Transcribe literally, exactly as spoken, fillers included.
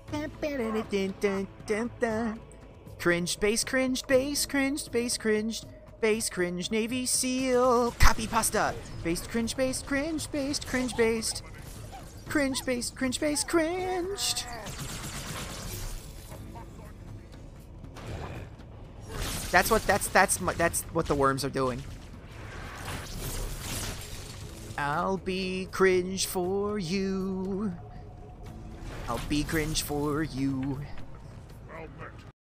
Cringed, base, cringed, base, cringed, base, cringed, base, cringed, Navy SEAL, copy pasta, based, cringe, based, cringe, based, cringe, based, cringe, based, cringe, based, cringed. That's what that's that's my, that's what the worms are doing. I'll be cringe for you. I'll be cringe for you.